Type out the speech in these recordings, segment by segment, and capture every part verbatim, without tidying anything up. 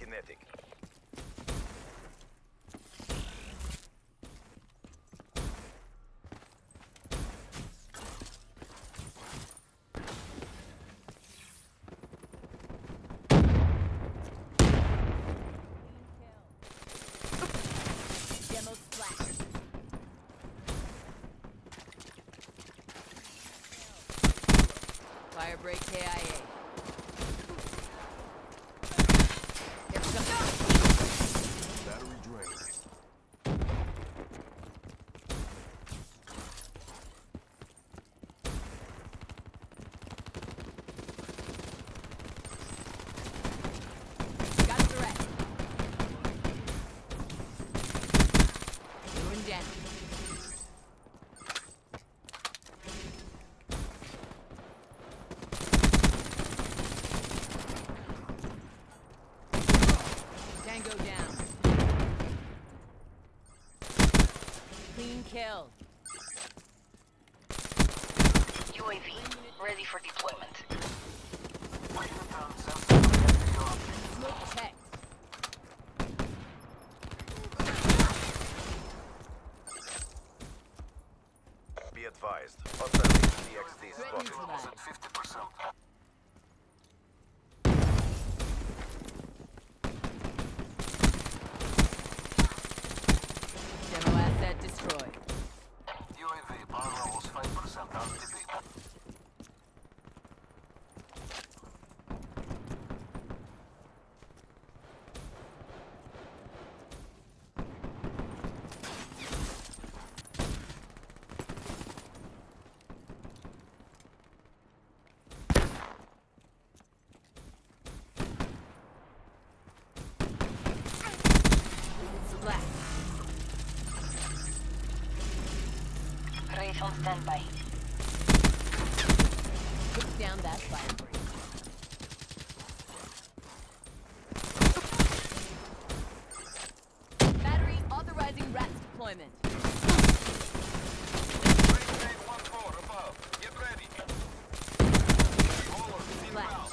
kinetic. Fire break K I A. Battery drained. Got a threat. Ruin down. Tango down. Clean kill. U A V ready for deployment. Smoke check. Be advised. Hostile D X D Threat spotted. neutralized. fifty percent. Demo asset destroyed. U A V power levels five percent R T B. Splash. Wraith on standby. Took down that fire break. Battery authorizing RATS deployment. Flash.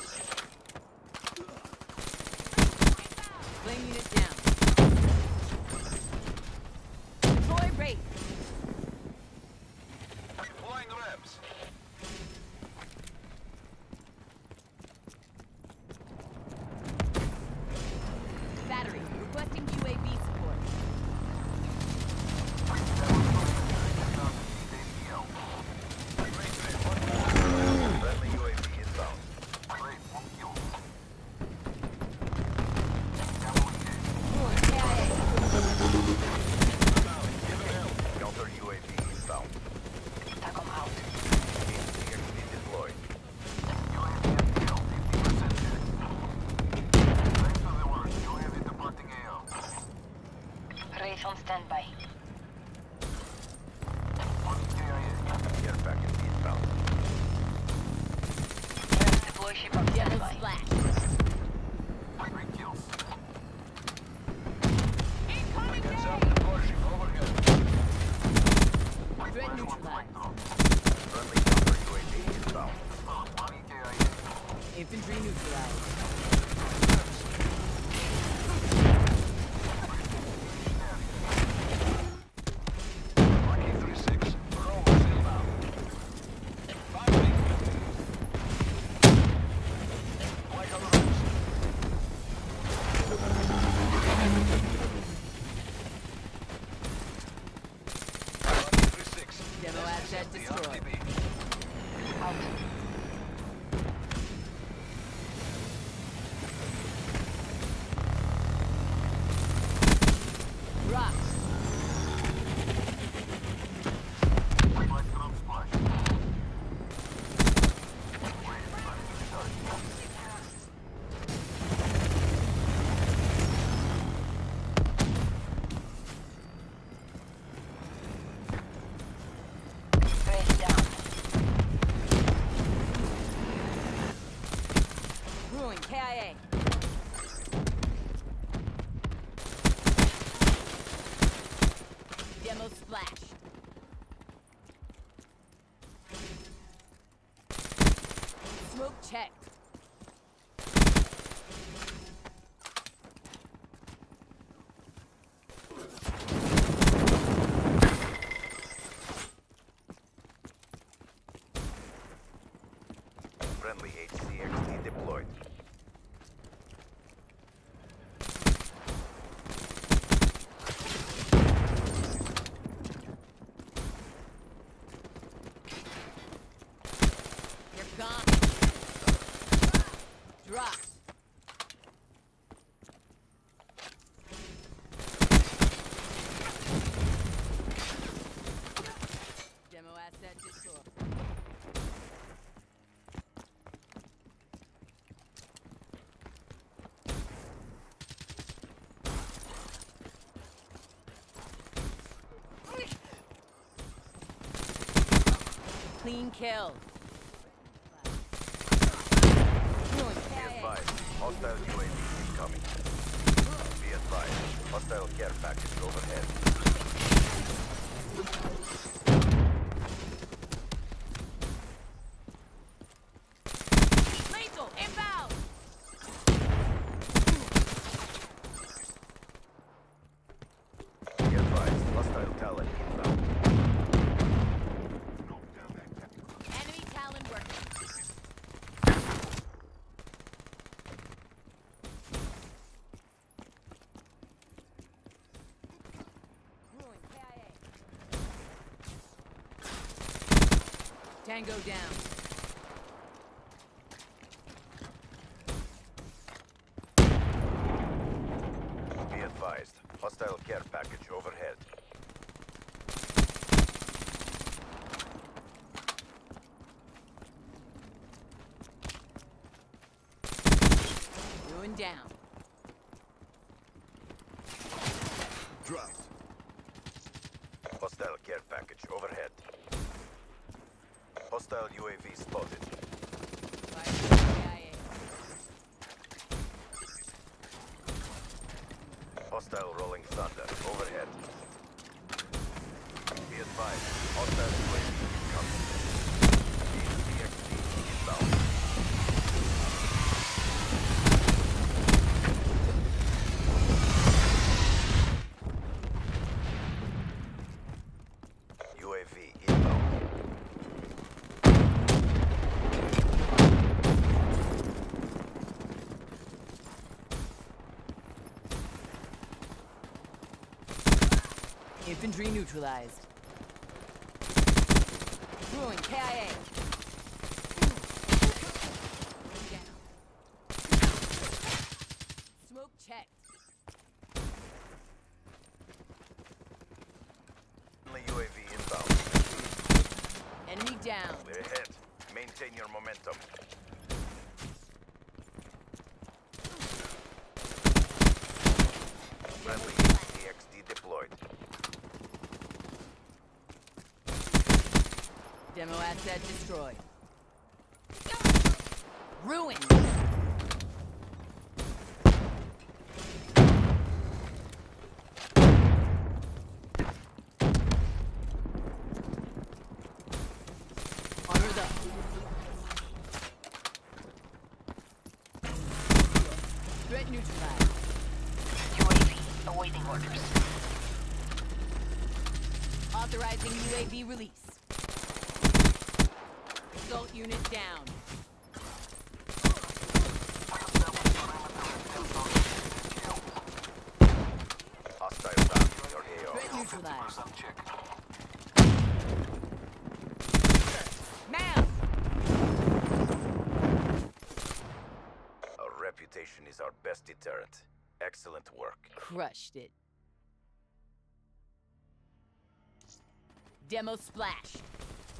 Flame unit down. Deploy Wraith. Deploying reps. Battery requesting U A V support. Friendly U A V inbound. Ruin K I A. Counter U A V inbound. Tacom out. D X D deployed. Wraith on standby. Care package inbound. Wraith deploy ship on Yellow standby. splash. Heads up, deploy ship overhead. Threat neutralized. Friendly counter U A V inbound. Infantry neutralized. three six. Romans inbound. Firing. Like on the roads. three six. Demo asset destroyed. Out. Rock. Wraith down. Ruin K I A. Demo splash. Smoke checked. Friendly H C X D deployed. You're gone. Drop. Demo asset destroyed. Clean kill. Be advised, hostile U A V incoming. Be advised, hostile care package overhead. Lethal inbound. Be advised, hostile talent inbound. Enemy talon working. Ruin K I A. Tango down. Be advised, hostile care package overhead. Ruin down. Dropped. Hostile care package overhead. Hostile U A V spotted. Fire K I Hostile rolling thunder overhead. Be advised, hostile U A V incoming. H C X D inbound. U A V inbound. A. Infantry neutralized. Ruin K I A. Ruin down. Smoke checked. Friendly U A V inbound. Enemy down. We're ahead. Maintain your momentum. Friendly H C X D deployed. Demo asset destroyed. Ruin. Armored up. Threat neutralized. U A V awaiting orders. Authorizing U A V release. Assault unit down. Hostile down in your A O. Threat neutralized. percent check. Man! Our reputation is our best deterrent. Excellent work. Crushed it. Demo splash.